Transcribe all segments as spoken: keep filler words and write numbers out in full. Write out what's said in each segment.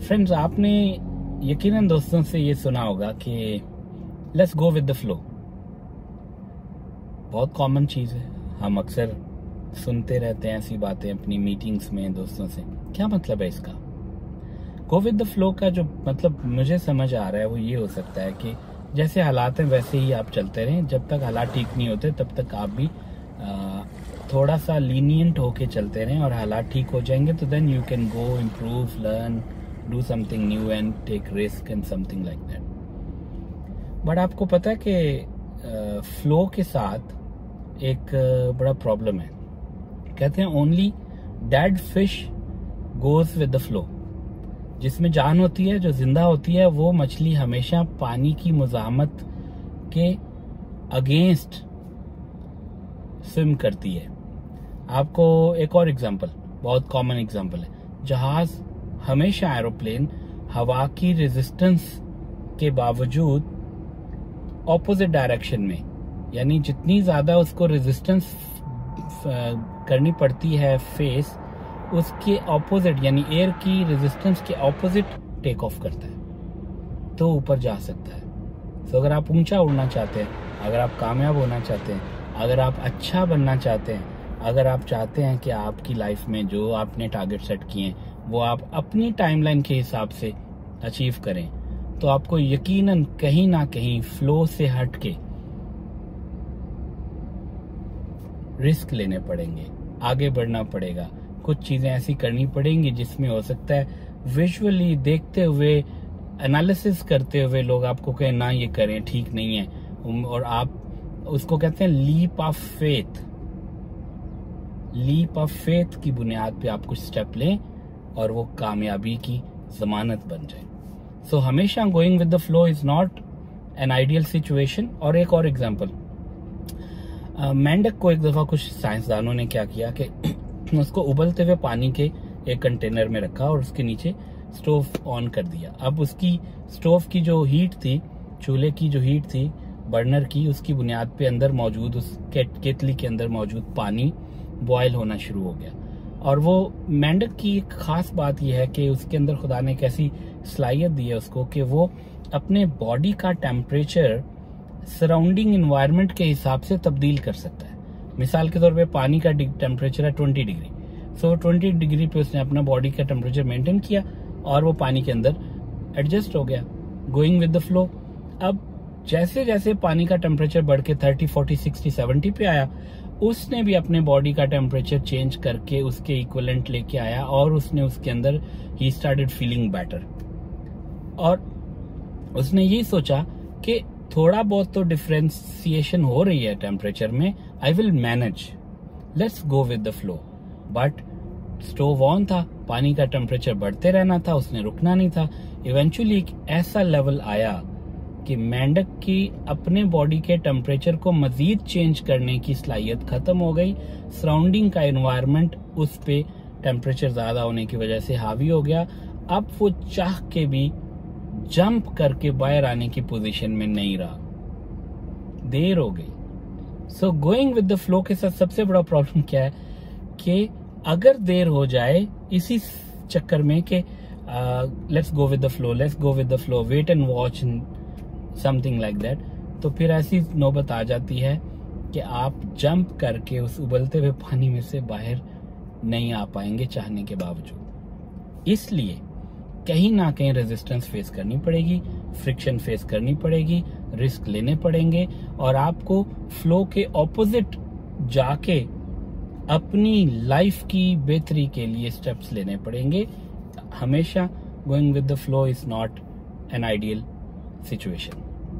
Friends, आपने यकीनन दोस्तों से ये सुना होगा कि let's go with the flow. बहुत कॉमन चीज़ है, हम अक्सर सुनते रहते हैं ऐसी बातें अपनी मीटिंग्स में दोस्तों से। क्या मतलब है इसका? गो विद द फ्लो का जो मतलब मुझे समझ आ रहा है वो ये हो सकता है कि जैसे हालात हैं वैसे ही आप चलते रहें। जब तक हालात ठीक नहीं होते तब तक आप भी आ, थोड़ा सा लीनियंट होके चलते रहें, और हालात ठीक हो जाएंगे तो then you can go improve, learn, do something new and take risk and something like that. But आपको पता है कि फ्लो के साथ एक आ, बड़ा प्रॉब्लम है। कहते हैं only dead fish goes with the flow. जिसमें जान होती है, जो जिंदा होती है, वो मछली हमेशा पानी की मुज़ाहमत के अगेंस्ट स्विम करती है। आपको एक और एग्जांपल, बहुत कॉमन एग्जांपल है, जहाज हमेशा, एरोप्लेन हवा की रेजिस्टेंस के बावजूद ऑपोजिट डायरेक्शन में, यानी जितनी ज्यादा उसको रेजिस्टेंस करनी पड़ती है फेस, उसके ऑपोजिट यानी एयर की रेजिस्टेंस के ऑपोजिट टेक ऑफ करता है तो ऊपर जा सकता है। तो अगर आप ऊंचा उड़ना चाहते हैं, अगर आप कामयाब होना चाहते हैं, अगर आप अच्छा बनना चाहते हैं, अगर आप चाहते हैं कि आपकी लाइफ में जो आपने टारगेट सेट किए हैं वो आप अपनी टाइमलाइन के हिसाब से अचीव करें, तो आपको यकीनन कहीं ना कहीं फ्लो से हट के रिस्क लेने पड़ेंगे, आगे बढ़ना पड़ेगा, कुछ चीजें ऐसी करनी पड़ेंगी जिसमें हो सकता है विजुअली देखते हुए, एनालिसिस करते हुए लोग आपको कहें ना ये करें, ठीक नहीं है, और आप उसको कहते हैं leap of faith. Leap of faith की बुनियाद पे आप कुछ स्टेप लें और वो कामयाबी की जमानत बन जाए। सो so, हमेशा going with the flow is not an ideal situation. और एक और एग्जांपल, मेंढक को एक दफा कुछ साइंसदानों ने क्या किया कि उसको उबलते हुए पानी के एक कंटेनर में रखा और उसके नीचे स्टोव ऑन कर दिया। अब उसकी स्टोव की जो हीट थी, चूल्हे की जो हीट थी बर्नर की, उसकी बुनियाद पे अंदर मौजूद उस केतली के अंदर मौजूद पानी बॉयल होना शुरू हो गया। और वो मेंढक की एक खास बात यह है कि उसके अंदर खुदा ने एक ऐसी सलाहियत दी है उसको कि वो अपने बॉडी का टेम्परेचर सराउंडिंग इन्वायरमेंट के हिसाब से तब्दील कर सकता है। मिसाल के तौर पे पानी का टेम्परेचर है twenty degree, so twenty degree पे उसने अपना बॉडी का टेम्परेचर मेंटेन किया और वो पानी के अंदर एडजस्ट हो गया, गोइंग विद द फ्लो। अब जैसे जैसे पानी का टेम्परेचर बढ़ के थर्टी, फोर्टी, सिक्सटी, सेवेंटी पे आया, उसने भी अपने बॉडी का टेम्परेचर चेंज करके उसके इक्विवेलेंट लेके आया और उसने उसके अंदर ही स्टार्टेड फीलिंग बेटर। और उसने ये सोचा कि थोड़ा बहुत तो डिफरेंशिएशन हो रही है टेम्परेचर में, I will manage, let's go with the flow. But stove on था, पानी का टेम्परेचर बढ़ते रहना था, उसने रुकना नहीं था। इवेंचुअली एक ऐसा लेवल आया कि मेंढक की अपने बॉडी के टेम्परेचर को मजीद चेंज करने की सलाहियत खत्म हो गई। सराउंडिंग का एनवायरनमेंट उस पे टेम्परेचर ज्यादा होने की वजह से हावी हो गया। अब वो चाह के भी जंप करके बाहर आने की पोजीशन में नहीं रहा, देर हो गई। So going with the flow के साथ सबसे बड़ा प्रॉब्लम क्या है कि अगर देर हो जाए इसी चक्कर में कि let's go with the flow, let's go with the flow, wait and watch, something like that, तो फिर ऐसी नौबत आ जाती है कि आप जंप करके उस उबलते हुए पानी में से बाहर नहीं आ पाएंगे चाहने के बावजूद। इसलिए कहीं ना कहीं रेजिस्टेंस फेस करनी पड़ेगी, फ्रिक्शन फेस करनी पड़ेगी, रिस्क लेने पड़ेंगे, और आपको फ्लो के ऑपोजिट जाके अपनी लाइफ की बेहतरी के लिए स्टेप्स लेने पड़ेंगे। हमेशा going with the flow is not an ideal situation.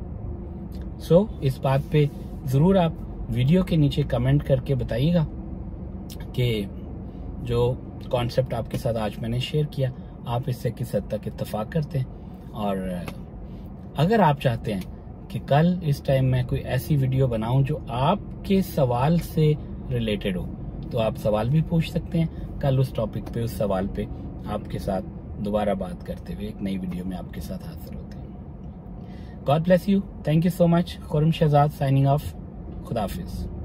So इस बात पे जरूर आप वीडियो के नीचे कमेंट करके बताइएगा कि जो कॉन्सेप्ट आपके साथ आज मैंने शेयर किया आप इससे किस हद तक इत्तेफाक करते हैं। और अगर आप चाहते हैं कि कल इस टाइम मैं कोई ऐसी वीडियो बनाऊं जो आपके सवाल से रिलेटेड हो, तो आप सवाल भी पूछ सकते हैं। कल उस टॉपिक पे, उस सवाल पे आपके साथ दोबारा बात करते हुए एक नई वीडियो में आपके साथ हाजिर होते हैं। God bless you, thank you so much. Khurram Shahzad signing off. खुदा हाफिज।